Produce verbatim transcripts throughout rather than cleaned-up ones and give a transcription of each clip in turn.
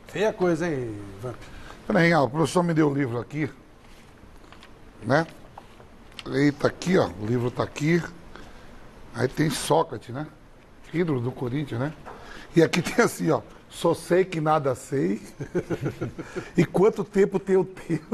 Feia coisa, hein, Ivan? Peraí, ó, o professor me deu o livro aqui, né? Ele tá aqui, ó, o livro tá aqui. Aí tem Sócrates, né? Ídolo do Corinthians, né? E aqui tem assim, ó, só sei que nada sei. E quanto tempo tem o tempo?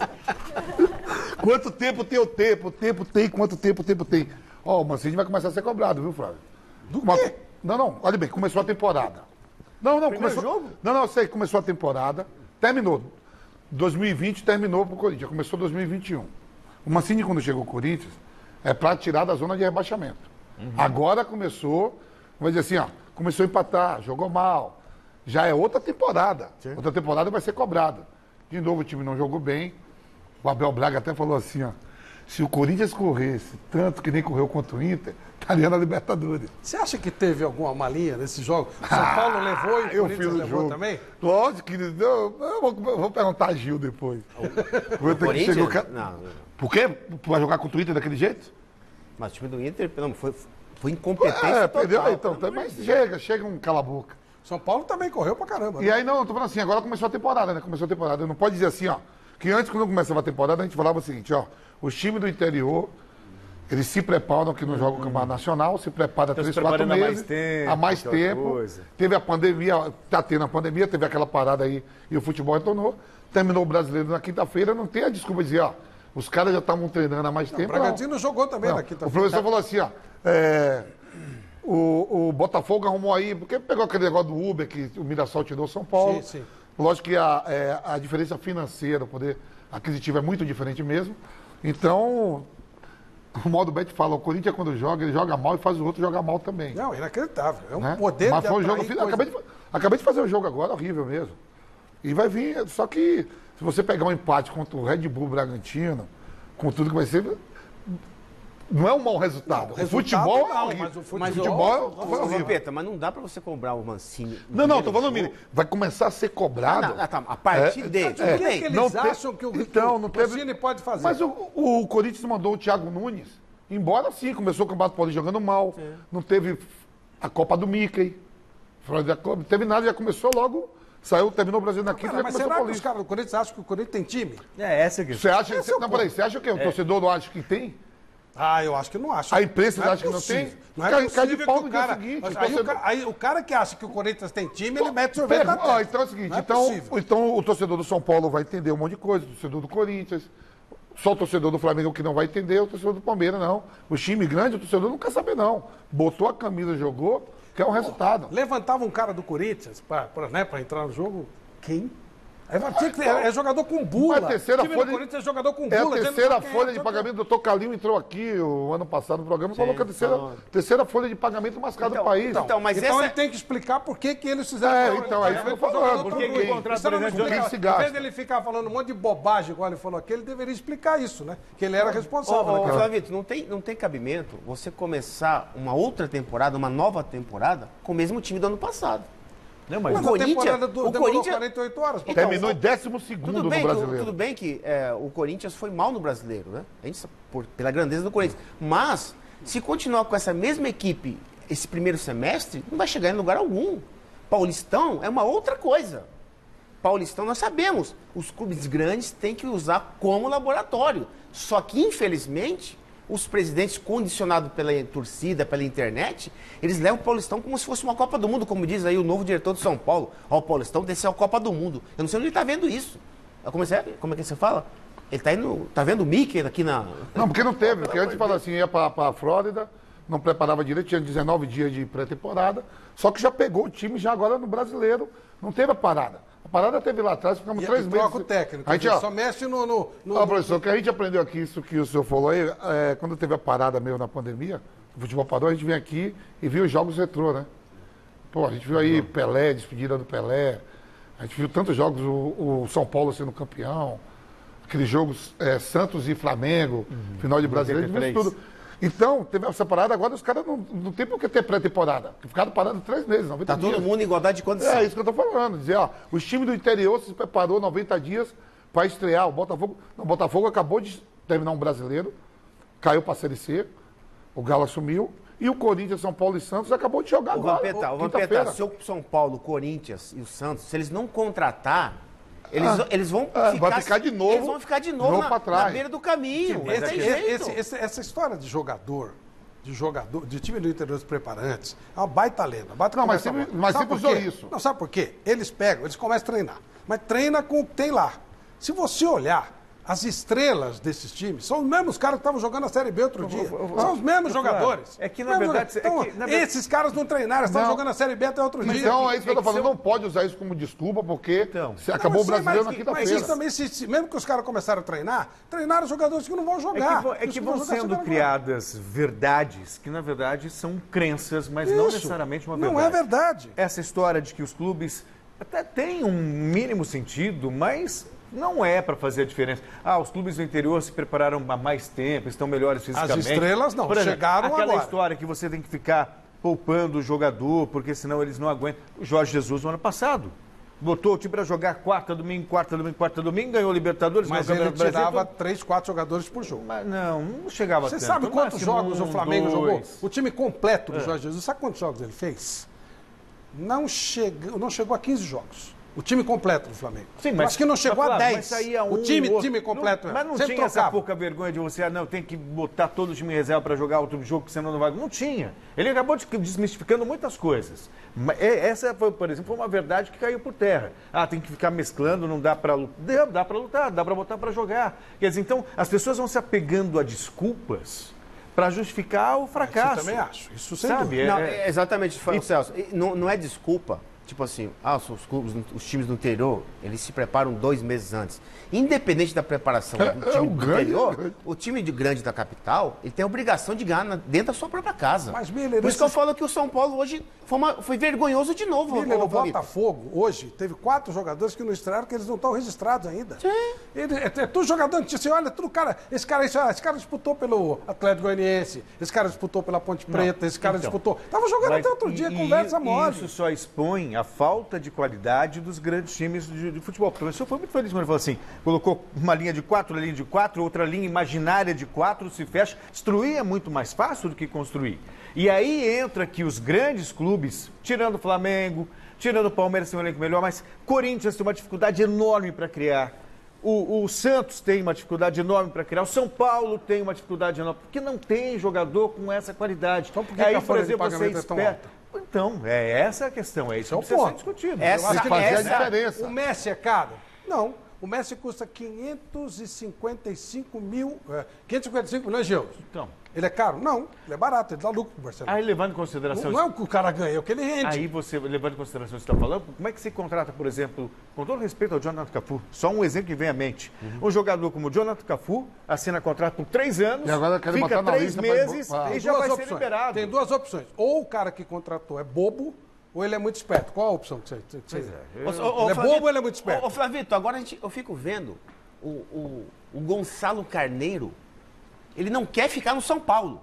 Quanto tempo tem o tempo? O tempo tem, quanto tempo o tempo tem? Ó, o Mancini vai começar a ser cobrado, viu, Flávio? Do Uma- quê? Não, não, olha bem, começou a temporada. Não, não, Primeiro começou. jogo? Não, não, eu sei, começou a temporada, terminou. dois mil e vinte terminou pro Corinthians, começou dois mil e vinte e um. O Mancini, quando chegou ao Corinthians, é para tirar da zona de rebaixamento. Uhum. Agora começou, vamos dizer assim, ó, começou a empatar, jogou mal. Já é outra temporada. Sim. Outra temporada vai ser cobrada. De novo, o time não jogou bem. O Abel Braga até falou assim, ó, se o Corinthians corresse tanto que nem correu contra o Inter, estaria na Libertadores. Você acha que teve alguma malinha nesse jogo? O São Paulo levou e o Eu Corinthians fiz o levou jogo. também? Lógico que eu, eu vou, eu vou perguntar a Gil depois. Vou ter que Corinthians? chegar o ca- Não, não. Por quê? Vai jogar contra o Inter daquele jeito? Mas o time do Inter não, foi, foi incompetência É, total. perdeu. Então, pelo amor mas de Deus. chega, chega um cala-boca. São Paulo também correu pra caramba. E né? aí, não, eu tô falando assim, agora começou a temporada, né? Começou a temporada. Não pode dizer assim, ó, que antes, quando começava a temporada, a gente falava o seguinte, ó, os times do interior, eles se preparam que não jogam o Campeonato Nacional, se preparam há Então, três, se quatro preparando há mais meses, tempo, há mais aquela tempo. coisa. Teve a pandemia, tá tendo a pandemia, teve aquela parada aí e o futebol retornou. Terminou o brasileiro na quinta-feira, não tem a desculpa de dizer, ó, os caras já estavam treinando há mais O tempo. não. Bragantino jogou também Não, na o quinta-feira. professor falou assim, ó, é, o, o Botafogo arrumou aí, porque pegou aquele negócio do Uber que o Mirassol tirou ao São Paulo. Sim, sim. Lógico que a, é, a diferença financeira, o poder aquisitivo é muito diferente mesmo. Então, o modo Bet fala, o Corinthians quando joga, ele joga mal e faz o outro jogar mal também. Não, inacreditável. É um né? poder Mas de foi um jogo, atrair fiz- coisa. acabei, de, acabei de fazer o jogo agora, horrível mesmo. E vai vir, só que se você pegar um empate contra o Red Bull Bragantino, com tudo que vai ser, não é um mau resultado. Não, o resultado futebol não, é horrível. mas o futebol- Mas, futebol ô, foi ô, horrível. Vampeta, mas não dá pra você cobrar o Mancini. no Não, não, tô primeiro falando, jogo. Mini, vai começar a ser cobrado. Ah, não, ah, tá, a partir É, dele, é, tudo O que, bem. que eles Não te- acham que o, então, que o não teve- Mancini pode fazer? Mas o, o Corinthians mandou o Thiago Nunes embora, sim, começou o Campeonato Paulista jogando mal, não teve a Copa do Mickey, Florida Club, não teve nada, já começou logo, saiu, terminou o Brasil na quinta, Cara, já mas começou o será que os Paulista. caras do Corinthians acham que o Corinthians tem time? É, essa que Você acha, Esse é o não, ponto. peraí, você acha o quê? O torcedor não acha que tem? Ah, eu acho que não acho. A imprensa Não é acha que não possível. tem? Não é Cai- cai possível de pau que no o dia cara... seguinte, Mas o aí, o torcedor- ca- aí o cara que acha que o Corinthians tem time, ele mete sorvete Pera, na ó, testa. então é o seguinte, Não é então, possível. então o torcedor do São Paulo vai entender um monte de coisa, o torcedor do Corinthians, só o torcedor do Flamengo que não vai entender, o torcedor do Palmeiras não. O time grande, o torcedor não quer saber não. Botou a camisa, jogou, quer um resultado. Levantava um cara do Corinthians pra, pra, né, pra entrar no jogo, quem? É, tinha que ter- é, é jogador com bula. Mas a terceira o time folha do de- Corinthians é jogador com É bula. a gente não terceira sabe quem é, folha de então, pagamento. O doutor Calinho entrou aqui o ano passado no programa e falou que a terceira, falou. terceira folha de pagamento mais cara do Então, país. então, mas Então essa... ele tem que explicar por que, que eles fizeram. É, aquilo. então, é isso que eu tô falando. Por que que o contrato, Isso não por exemplo, explica- quem se Em gasta? vez dele ficar falando um monte de bobagem, igual ele falou aqui, ele deveria explicar isso, né? Que ele era Ô, responsável. ô, naquela- Flávio, não tem, não tem cabimento você começar uma outra temporada, uma nova temporada, com o mesmo time do ano passado. Não, mas Mas o a Corinthians- temporada do, o demorou Corinthians- quarenta e oito horas. pra- Então, Terminou em décimo Tudo segundo no bem, que, o- brasileiro. tudo bem que é, o Corinthians foi mal no brasileiro, né? A gente sabe, por- pela grandeza do Corinthians. Mas, se continuar com essa mesma equipe esse primeiro semestre, não vai chegar em lugar algum. Paulistão é uma outra coisa. Paulistão, nós sabemos, os clubes grandes têm que usar como laboratório. Só que, infelizmente, os presidentes condicionados pela torcida, pela internet, eles levam o Paulistão como se fosse uma Copa do Mundo, como diz aí o novo diretor de São Paulo. Ó, o Paulistão desceu a Copa do Mundo. Eu não sei onde ele está vendo isso. Como é, como é que você fala? Ele está indo, tá vendo o Mickey aqui na... Não, porque não teve. Porque antes fala assim, ia para a Flórida, não preparava direito, tinha dezenove dias de pré-temporada, só que já pegou o time já agora no brasileiro, não teve a parada. A parada teve lá atrás, ficamos E, três e meses. troca o técnico. A gente, quer dizer, ó, só mexe no... no, no- Ó, professor, o que a gente aprendeu aqui, isso que o senhor falou aí, é, quando teve a parada meio na pandemia, o futebol parou, a gente vem aqui e viu os jogos retrô, né? Pô, a gente viu aí Pelé, despedida do Pelé, a gente viu tantos jogos, o, o São Paulo sendo campeão, aqueles jogos é, Santos e Flamengo, final de brasileiro, a gente viu isso tudo. Então, teve essa parada, agora os caras não, não tem por que ter pré-temporada, ficaram parados três meses, noventa Tá todo dias. mundo em igualdade de condição. É isso que eu tô falando. Dizer, ó, os times do interior se preparou noventa dias para estrear. O Botafogo. Não, o Botafogo acabou de terminar um brasileiro, caiu para a Série C, o Galo assumiu, E o Corinthians, São Paulo e Santos acabou de jogar O agora. Vampeta, o quinta-feira. Vampeta, se o São Paulo, Corinthians e o Santos, se eles não contratar, eles, Ah, eles vão ah, ficar, vai ficar de novo, eles vão ficar de de novo, novo na, pra trás. na beira do caminho. Esse- Não tem esse- jeito. esse- esse- essa história de jogador, de jogador, de time do interior dos preparantes, é uma baita lenda. Baita Não, mas conversa sempre- boa. mas Sabe sempre por usou quê? isso. Não, sabe por quê? Eles pegam, eles começam a treinar. Mas treina com o que tem lá. Se você olhar, as estrelas desses times são os mesmos caras que estavam jogando a Série B outro dia. São os mesmos jogadores. É que, na Mesmos verdade, jogadores. é Então, que, na verdade- esses caras não treinaram, estão Não. jogando a Série B até outro dia. Então, é isso que eu tô que falando. se eu- Não pode usar isso como desculpa, porque Então. se Não, acabou eu o sei, brasileiro na mas, mas quinta-feira. isso também, se, se- mesmo que os caras começaram a treinar, treinaram jogadores que não vão É jogar. que, vão- é Os que vão vão jogar, sendo jogaram criadas verdades que, na verdade, são crenças, mas não Isso. necessariamente uma Não verdade. é verdade. Essa história de que os clubes até têm um mínimo sentido, mas não é para fazer a diferença. Ah, os clubes do interior se prepararam há mais tempo, estão melhores fisicamente. estrelas não, Por exemplo, chegaram aquela agora. história que você tem que ficar poupando o jogador, porque senão eles não aguentam. O Jorge Jesus, no ano passado, botou o time para jogar quarta, domingo, quarta, domingo, quarta, domingo, ganhou o Libertadores, Mas ganhou o ele Campeonato tirava Brasileiro. três, quatro jogadores por jogo. Mas não, não chegava Você tanto. sabe No quantos máximo jogos o um, Flamengo jogou? dois. O time completo do É. Jorge Jesus, sabe quantos jogos ele fez? Não chegou, não chegou a quinze jogos. O time completo do Flamengo. Sim, Eu mas acho que não chegou mas, a claro, dez. mas saía um, o time, outro. time completo. Não, mas não Sempre tinha essa trocava. pouca vergonha de você, ah, não, tem que botar todo o time em reserva para jogar outro jogo, que senão não vai. Não tinha. Ele acabou de- desmistificando muitas coisas. Mas é- essa, foi, por exemplo, foi uma verdade que caiu por terra. Ah, tem que ficar mesclando, não dá para lutar. Dá para lutar, dá para botar para jogar. Quer dizer, então, as pessoas vão se apegando a desculpas para justificar o fracasso. Isso eu também acho. Isso sem Sabe? dúvida. É- Não, é- é exatamente, e... Celso. e Não, não é desculpa. Tipo assim, ah, os, clubes, os times do interior, eles se preparam dois meses antes. Independente da preparação É, do é, time o do grande é interior, grande. o time de grande da capital, ele tem a obrigação de ganhar na- dentro da sua própria casa. Mas, Miller, Por isso que eu esses- falo que o São Paulo hoje foi, uma- foi vergonhoso de novo. Miller, ô, o Paulito. Botafogo, hoje, teve quatro jogadores que não estrearam, que eles não estão registrados ainda. Sim. Ele, é, é tudo jogador antigo. Você olha, tudo cara. Esse cara, esse, esse cara disputou pelo Atlético Goianiense, esse cara disputou pela Ponte Preta, esse cara então. disputou. Tava jogando Mas até outro dia, e- conversa e mole. Isso só expõe a falta de qualidade dos grandes times de, de futebol. O professor foi muito feliz quando ele falou assim: colocou uma linha de quatro, linha de quatro, outra linha imaginária de quatro, se fecha. Destruir é muito mais fácil do que construir. E aí entra que os grandes clubes, tirando o Flamengo, tirando o Palmeiras, tem um elenco melhor, mas Corinthians tem uma dificuldade enorme para criar. O, o Santos tem uma dificuldade enorme para criar. O São Paulo tem uma dificuldade enorme, porque não tem jogador com essa qualidade. Então por que aí, que a folha de você pagamento é tão espera- alta? Então, é essa a questão, é isso é o que precisa ser ponto. discutido. Essa- Eu acho que Fazia a essa- diferença. O Messi é caro? Não. O Messi custa quinhentos e cinquenta e cinco mil, é, quinhentos e cinquenta e cinco milhões de euros. Então, Ele é caro? Não. Ele é barato, ele dá lucro pro Barcelona. aí levando em consideração Não, não é o que o cara ganha, é o que ele rende. Aí você, levando em consideração o que você está falando, como é que se contrata, por exemplo, com todo respeito ao Jonathan Cafu, só um exemplo que vem à mente. Um jogador como o Jonathan Cafu assina contrato por três anos, E agora querem fica botar na três lista pra- meses pra- e Tem já duas vai ser opções. liberado. Tem duas opções. Ou o cara que contratou é bobo, ou ele é muito esperto. Qual a opção que você... Que você... Pois é. Ô, ô, ô, Ele é Flavito, bobo ou ele é muito esperto? Ô, ô, Flavito, agora a gente, eu fico vendo o, o, o Gonçalo Carneiro, ele não quer ficar no São Paulo.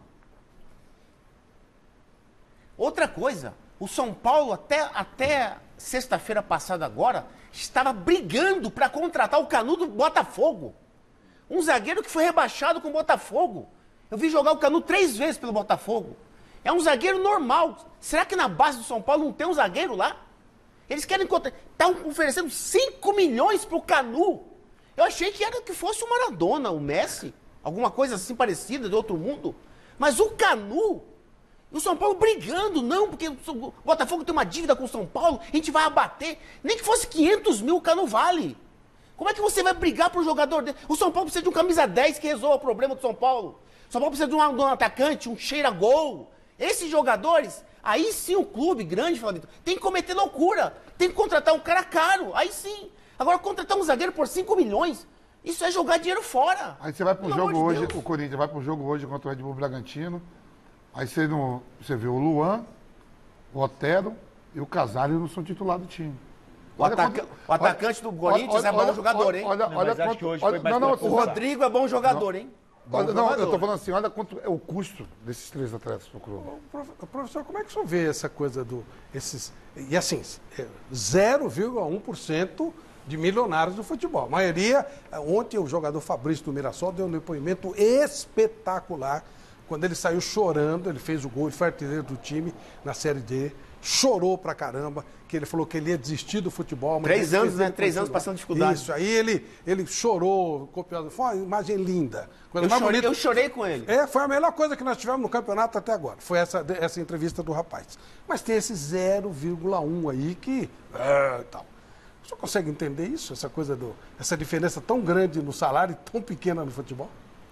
Outra coisa, o São Paulo até, até sexta-feira passada agora, estava brigando para contratar o Canu do Botafogo. Um zagueiro que foi rebaixado com o Botafogo. Eu vi jogar o Canu três vezes pelo Botafogo. É um zagueiro normal. Será que na base do São Paulo não tem um zagueiro lá? Eles querem contratar. Estão oferecendo cinco milhões pro Canu. Eu achei que era que fosse o Maradona, o Messi. Alguma coisa assim parecida de outro mundo. Mas o Canu. E o São Paulo brigando, não, porque o Botafogo tem uma dívida com o São Paulo, a gente vai abater. Nem que fosse quinhentos mil, o Canu vale. Como é que você vai brigar pro jogador dele? O São Paulo precisa de um camisa dez que resolva o problema do São Paulo. O São Paulo precisa de um, de um atacante, um cheira-gol. Esses jogadores, aí sim o clube grande, Flavito, tem que cometer loucura. Tem que contratar um cara caro, aí sim. Agora, contratar um zagueiro por cinco milhões, isso é jogar dinheiro fora. Aí você vai pro Pelo jogo amor de hoje, Deus. o Corinthians vai pro jogo hoje contra o Red Bull Bragantino. Aí você, não, você vê o Luan, o Otero e o Casares não são titular do time. O, Olha ataca- quanto- o atacante do Corinthians é bom jogador, hein? Olha, Não, olha mas acho quanto- que hoje olha- foi mais não, não, pra O você forçar. sabe- Rodrigo é bom jogador, hein? Bom olha, não, eu jogador. tô falando assim, olha quanto é o custo desses três atletas pro clube. Prof- Professor, como é que o senhor vê essa coisa do... Esses, e assim, é zero vírgula um por cento de milionários do futebol. A maioria... Ontem o jogador Fabrício do Mirassol deu um depoimento espetacular quando ele saiu chorando, ele fez o gol, ele foi artilheiro do time na Série D, chorou pra caramba, que ele falou que ele ia desistir do futebol. Mas Três ele anos, fez né? ele Três anos continuar. passando dificuldade. Isso, aí ele, ele chorou, copiando. Foi uma imagem linda. Coisa Eu mais chorei, bonita. eu chorei com ele. É, foi a melhor coisa que nós tivemos no campeonato até agora. Foi essa, essa entrevista do rapaz. Mas tem esse zero vírgula um aí que... É, tal. O senhor consegue entender isso? Essa coisa do... Essa diferença tão grande no salário e tão pequena no futebol?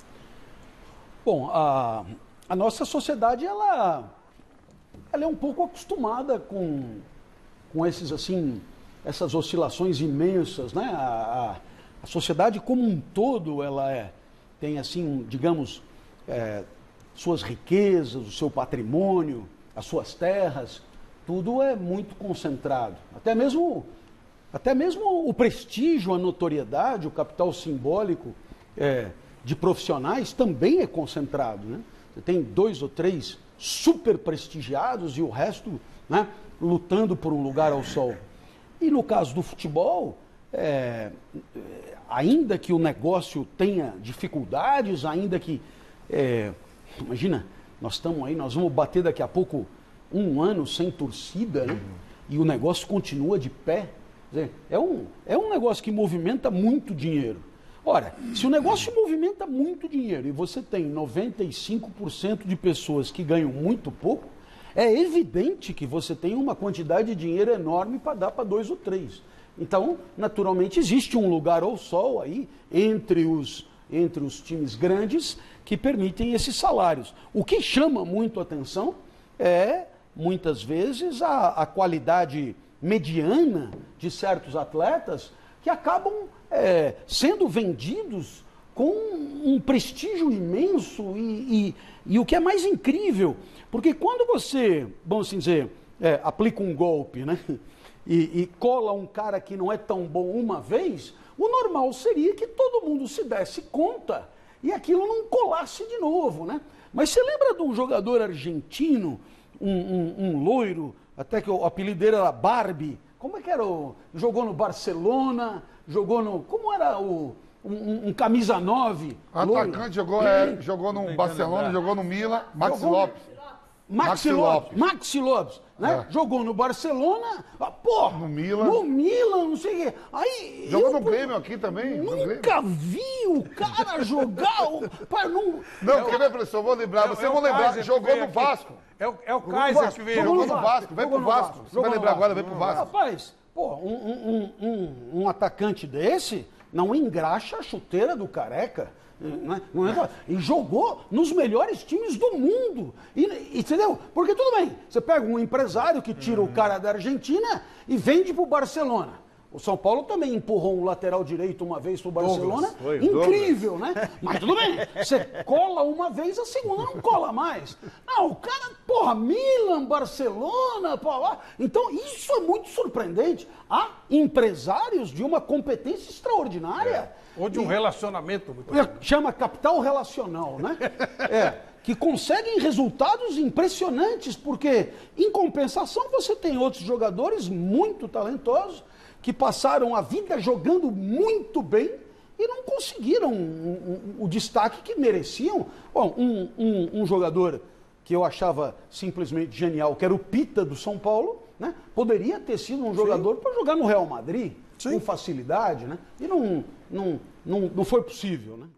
Bom, a, a nossa sociedade, ela, ela é um pouco acostumada com, com esses, assim, essas oscilações imensas, né? A, a, a sociedade como um todo, ela é, tem, assim, digamos, é, suas riquezas, o seu patrimônio, as suas terras, tudo é muito concentrado. Até mesmo, até mesmo o prestígio, a notoriedade, o capital simbólico é, de profissionais também é concentrado, né? Você tem dois ou três super prestigiados e o resto, né, lutando por um lugar ao sol. E no caso do futebol, é, ainda que o negócio tenha dificuldades, ainda que, é, imagina, nós estamos aí, nós vamos bater daqui a pouco um ano sem torcida, né? E o negócio continua de pé. Quer dizer, é, um, é um negócio que movimenta muito dinheiro. Ora, se o negócio movimenta muito dinheiro e você tem noventa e cinco por cento de pessoas que ganham muito pouco, é evidente que você tem uma quantidade de dinheiro enorme para dar para dois ou três. Então, naturalmente, existe um lugar ao sol aí entre os, entre os times grandes que permitem esses salários. O que chama muito a atenção é, muitas vezes, a, a qualidade mediana de certos atletas que acabam é, sendo vendidos com um prestígio imenso e, e, e o que é mais incrível, porque quando você, vamos assim dizer, é, aplica um golpe, né, e, e cola um cara que não é tão bom uma vez, o normal seria que todo mundo se desse conta e aquilo não colasse de novo, né? Mas você lembra de um jogador argentino, um, um, um loiro, até que o apelido dele era Barbie? Como é que era? O, jogou no Barcelona, jogou no... Como era o... Um, um camisa nove? Atacante, jogou, é, jogou no Barcelona, lembrar. jogou no Milan, Maxi Jogou- Lopes. Maxi Maxi Lopes, Lopes. Maxi Lopes, né? É. Jogou no Barcelona, ah, porra, No Milan. no Milan, não sei o quê. Aí, Jogou eu, no Grêmio aqui também. no Grêmio. Nunca vi o cara jogar. o- Pai, não, Não, quer ver, professor? Vou lembrar. Você é o vou lembrar. Kaiser que Jogou veio no aqui. Vasco. É o, é o no Kaiser Vasco, que veio. Jogou no no Vasco. Vem jogou pro no Vasco. Vasco, Você vai jogou no lembrar agora, Vasco. vem pro Vasco. Rapaz, pô, um, um, um, um, um atacante desse não engraxa a chuteira do Careca. Né? Não é- E jogou nos melhores times do mundo. E, e, entendeu? Porque tudo bem, você pega um empresário que tira o cara da Argentina e vende pro Barcelona. O São Paulo também empurrou um lateral direito uma vez pro Barcelona. Foi, Incrível, né? Mas tudo bem, você cola uma vez, a segunda não cola mais. Não, o cara, porra, Milan, Barcelona, porra. Então, isso é muito surpreendente. Há empresários de uma competência extraordinária. Ou de um relacionamento muito É, chama capital relacional, né? É, que conseguem resultados impressionantes, porque, em compensação, você tem outros jogadores muito talentosos que passaram a vida jogando muito bem e não conseguiram um- um- o destaque que mereciam. Bom, um, um- um jogador que eu achava simplesmente genial, que era o Pita do São Paulo, né? Poderia ter sido um jogador para jogar no Real Madrid, Sim. com facilidade, né? E não, não, não, não foi possível, né?